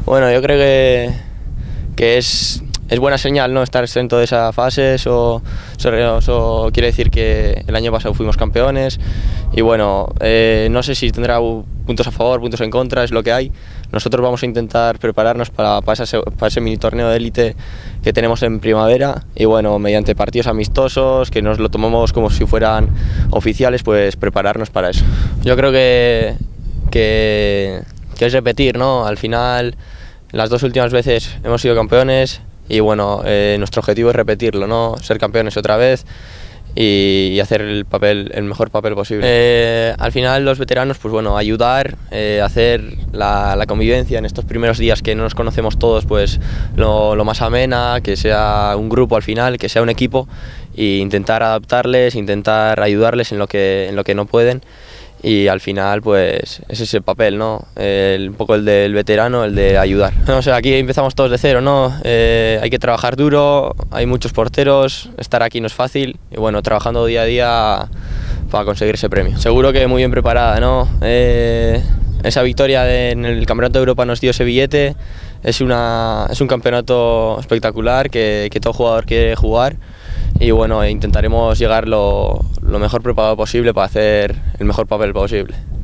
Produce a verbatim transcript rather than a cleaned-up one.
Bueno, yo creo que, que es, es buena señal, ¿no? Estar exento de esa fase. Eso, eso, eso quiere decir que el año pasado fuimos campeones y bueno, eh, no sé si tendrá puntos a favor, puntos en contra, es lo que hay. Nosotros vamos a intentar prepararnos para, para, ese, para ese mini torneo de élite que tenemos en primavera y bueno, mediante partidos amistosos, que nos lo tomamos como si fueran oficiales, pues prepararnos para eso. Yo creo que, que, que es repetir, ¿no? Al final, las dos últimas veces hemos sido campeones y bueno, eh, nuestro objetivo es repetirlo, ¿no? Ser campeones otra vez y, y hacer el papel, el mejor papel posible. Eh, al final los veteranos, pues bueno, ayudar, eh, hacer la, la convivencia en estos primeros días que no nos conocemos todos, pues lo, lo más amena, que sea un grupo al final, que sea un equipo e intentar adaptarles, intentar ayudarles en lo que, en lo que no pueden. Y al final, pues, ese es el papel, ¿no? El, un poco el del veterano, el de ayudar. No, o sea, aquí empezamos todos de cero, ¿no? Eh, hay que trabajar duro, hay muchos porteros, estar aquí no es fácil. Y bueno, trabajando día a día para conseguir ese premio. Seguro que muy bien preparada, ¿no? Eh, esa victoria de, en el Campeonato de Europa nos dio ese billete. Es, una, es un campeonato espectacular que, que todo jugador quiere jugar. Y bueno, intentaremos llegar lo, lo mejor preparado posible para hacer el mejor papel posible.